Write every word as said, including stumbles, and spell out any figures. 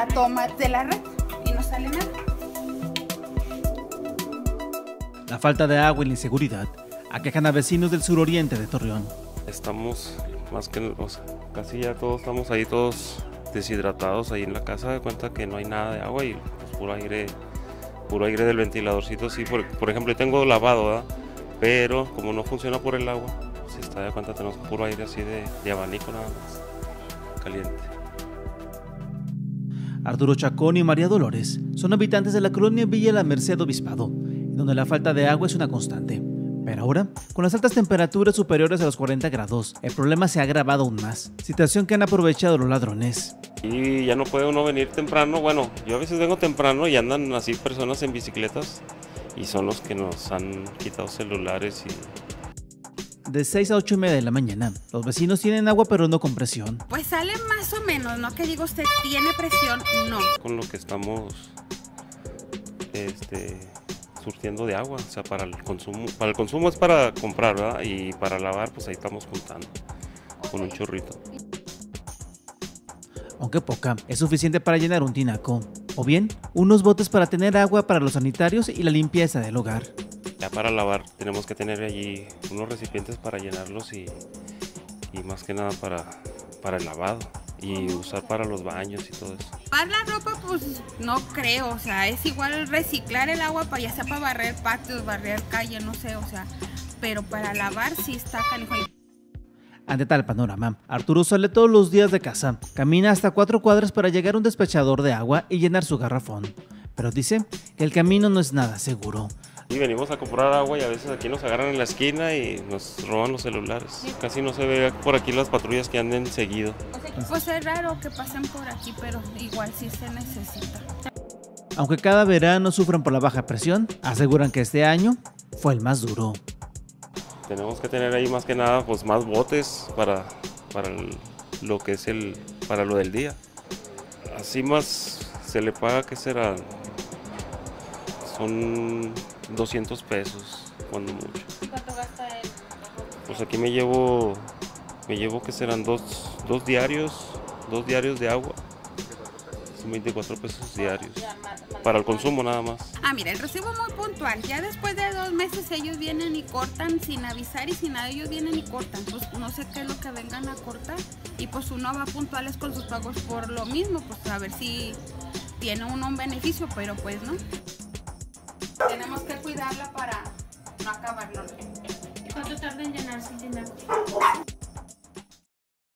la toma de la red y no sale nada. La falta de agua y la inseguridad aquejan a vecinos del suroriente de Torreón. Estamos más que, o sea, casi ya todos estamos ahí todos deshidratados ahí en la casa, de cuenta que no hay nada de agua y pues, puro aire, puro aire del ventiladorcito. Sí, por, por ejemplo, yo tengo lavado, ¿verdad? Pero como no funciona por el agua, si está de cuenta tenemos puro aire así de, de abanico nada más, caliente. Arturo Chacón y María Dolores son habitantes de la colonia Villa La Merced Obispado, donde la falta de agua es una constante. Pero ahora, con las altas temperaturas superiores a los cuarenta grados, el problema se ha agravado aún más, situación que han aprovechado los ladrones. Y ya no puede uno venir temprano, bueno, yo a veces vengo temprano y andan así personas en bicicletas y son los que nos han quitado celulares y... De seis a ocho y media de la mañana, los vecinos tienen agua pero no con presión. Pues sale más o menos, no que digo usted tiene presión, no. Con lo que estamos este, surtiendo de agua, o sea, para el consumo, para el consumo es para comprar, ¿verdad? Y para lavar, pues ahí estamos juntando con un chorrito. Aunque poca, es suficiente para llenar un tinaco, o bien unos botes para tener agua para los sanitarios y la limpieza del hogar. Ya para lavar tenemos que tener allí unos recipientes para llenarlos y, y más que nada para, para el lavado y usar para los baños y todo eso. Para la ropa pues no creo, o sea, es igual reciclar el agua para ya sea para barrer patios, barrer calle, no sé, o sea, pero para lavar sí está canijo. Ante tal panorama, Arturo sale todos los días de casa, camina hasta cuatro cuadras para llegar a un despachador de agua y llenar su garrafón, pero dice que el camino no es nada seguro. Y venimos a comprar agua y a veces aquí nos agarran en la esquina y nos roban los celulares. Casi no se ve por aquí las patrullas que anden seguido. Pues es raro que pasen por aquí, pero igual sí se necesita. Aunque cada verano sufren por la baja presión, aseguran que este año fue el más duro. Tenemos que tener ahí más que nada pues más botes para, para el, lo que es el para lo del día. Así más se le paga, ¿qué será? Son doscientos pesos, cuando mucho. ¿Y cuánto gasta él? Pues aquí me llevo, me llevo que serán dos, dos diarios, dos diarios de agua. Son veinticuatro pesos diarios, para el consumo nada más. Ah, mira, el recibo muy puntual. Ya después de dos meses ellos vienen y cortan sin avisar y sin nada, ellos vienen y cortan. Pues no sé qué es lo que vengan a cortar. Y pues uno va puntuales con sus pagos por lo mismo, pues a ver si tiene uno un beneficio, pero pues no. Tenemos que cuidarla para no acabarlo. ¿Y cuánto tarda en llenarse el tinaco?